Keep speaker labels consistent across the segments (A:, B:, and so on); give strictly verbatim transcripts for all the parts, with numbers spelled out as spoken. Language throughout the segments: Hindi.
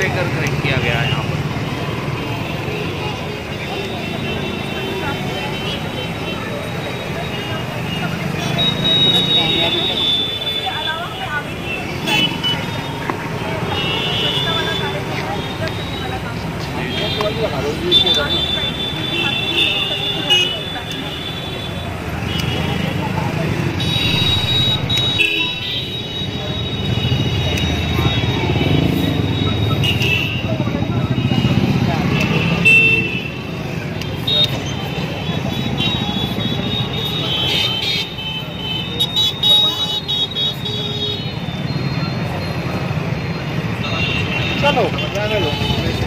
A: लेकर किया गया है यहाँ पर।
B: चलो जाने लो,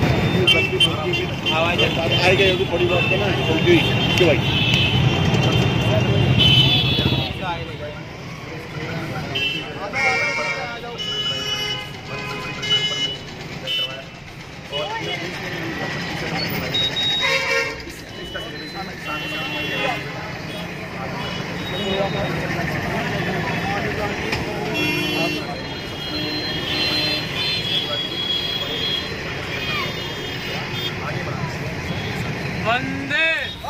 B: आवाज आई गई थोड़ी बहुत ना जल्दी कि भाई
A: वंदे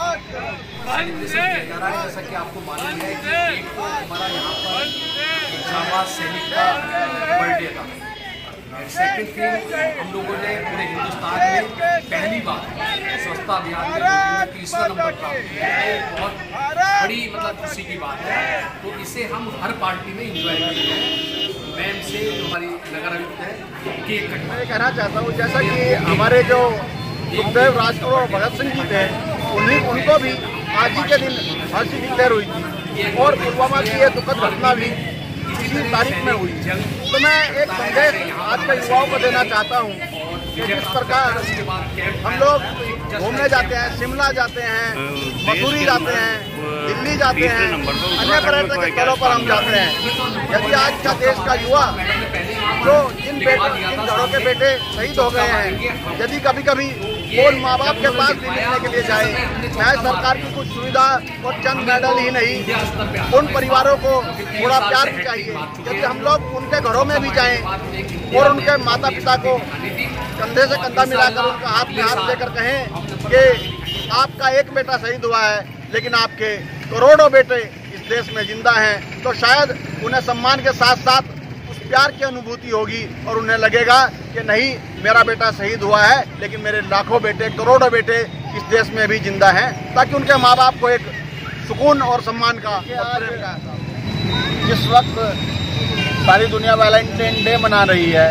A: वंदे।
C: जैसा कि आपको मालूम है कि हमारा यहाँ पर जाबाज सैनिक का बर्थडे था। सेकंड थिंग, हम लोगों ने पूरे हिंदुस्तान में पहली बार स्वच्छता अभियान में तीसरा नंबर प्राप्त किया है। बहुत बड़ी मतलब खुशी की बात है। तो इसे हम हर पार्टी में इंजॉय करते हैं। मैम से जो हमारी नगर आयुक्त है केक कटवा
B: मैं कहना चाहता हूँ, जैसा कि हमारे जो सुखदेव राजगुरु भगत सिंह जी थे, उन्हीं उनको भी आज ही के दिन फांसी डिक्लेयर हुई थी और पुलवामा की ये दुखद घटना भी इसी तारीख में हुई। तो मैं एक संदेश आज के युवाओं को देना चाहता हूँ कि जिस प्रकार हम लोग घूमने जाते हैं, शिमला जाते हैं, मसूरी जाते हैं, दिल्ली जाते हैं, अन्य पर्यटक स्थलों पर हम जाते हैं। यदि आज का देश का युवा जो जिन बेटों जिन घरों के बेटे शहीद हो गए हैं, यदि कभी कभी वो माँ बाप के पास भी मिलने के लिए जाए, चाहे सरकार की कुछ सुविधा और चंद मेडल ही नहीं, उन परिवारों को थोड़ा प्यार भी चाहिए। यदि हम लोग उनके घरों में भी जाएं और उनके माता पिता को कंधे से कंधा मिलाकर उनका हाथ में हाथ देकर कहें कि आपका एक बेटा शहीद हुआ है लेकिन आपके करोड़ों बेटे इस देश में जिंदा हैं, तो शायद उन्हें सम्मान के साथ साथ उस प्यार की अनुभूति होगी और उन्हें लगेगा कि नहीं, मेरा बेटा शहीद हुआ है लेकिन मेरे लाखों बेटे, करोड़ों बेटे इस देश में भी जिंदा हैं, ताकि उनके माँ बाप को एक सुकून और सम्मान का और प्रेम का। जिस वक्त सारी दुनिया वैलेंटाइन डे मना रही है,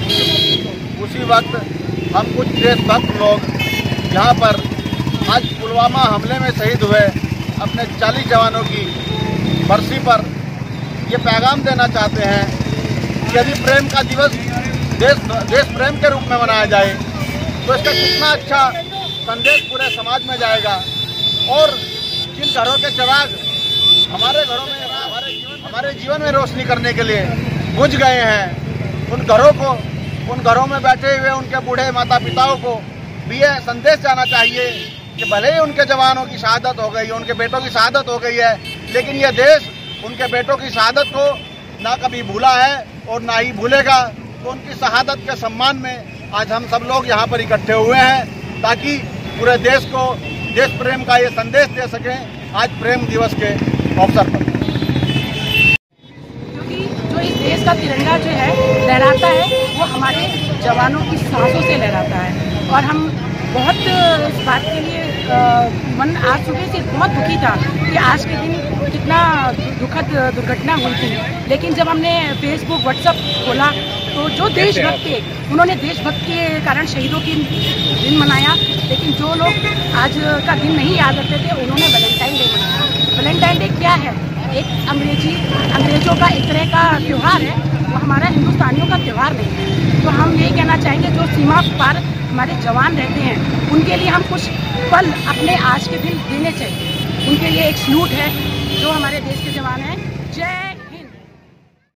B: उसी वक्त हम कुछ देशभक्त लोग यहाँ पर आज पुलवामा हमले में शहीद हुए अपने चालीस जवानों की बरसी पर ये पैगाम देना चाहते हैं कि यदि प्रेम का दिवस देश देश प्रेम के रूप में मनाया जाए तो इसका कितना अच्छा संदेश पूरे समाज में जाएगा। और जिन घरों के चिराग हमारे घरों में हमारे जीवन हमारे जीवन में रोशनी करने के लिए बुझ गए हैं, उन घरों को उन घरों में बैठे हुए उनके बूढ़े माता पिताओं को भी यह संदेश जाना चाहिए कि भले ही उनके जवानों की शहादत हो गई, उनके बेटों की शहादत हो गई है, लेकिन यह देश उनके बेटों की शहादत को ना कभी भूला है और ना ही भूलेगा। तो उनकी शहादत के सम्मान में आज हम सब लोग यहाँ पर इकट्ठे हुए हैं ताकि पूरे देश को देश प्रेम का ये संदेश दे सकें आज प्रेम दिवस के अवसर पर।
D: क्योंकि जो इस देश का तिरंगा जो है लहराता है वो हमारे जवानों की सांसों से लहराता है। और हम बहुत इस बात के लिए आ, मन आज सुबह से बहुत दुखी था कि आज के दिन कितना दुखद दुर्घटना हुई थी, लेकिन जब हमने फेसबुक व्हाट्सएप खोला तो जो देशभक्त थे उन्होंने देशभक्त के कारण शहीदों की दिन मनाया। लेकिन जो लोग आज का दिन नहीं याद रखते थे उन्होंने वैलेंटाइन डे मनाया। वैलेंटाइन डे क्या है? एक अंग्रेजी अंग्रेजों का एक तरह का त्यौहार है, वो हमारा हिंदुस्तानियों का त्यौहार नहीं है। तो हम यही कहना चाहेंगे जो सीमा पार हमारे जवान रहते हैं उनके लिए हम कुछ पल अपने आज के दिन देने चाहिए। उनके लिए एक सलूट है जो हमारे देश के जवान हैं। जय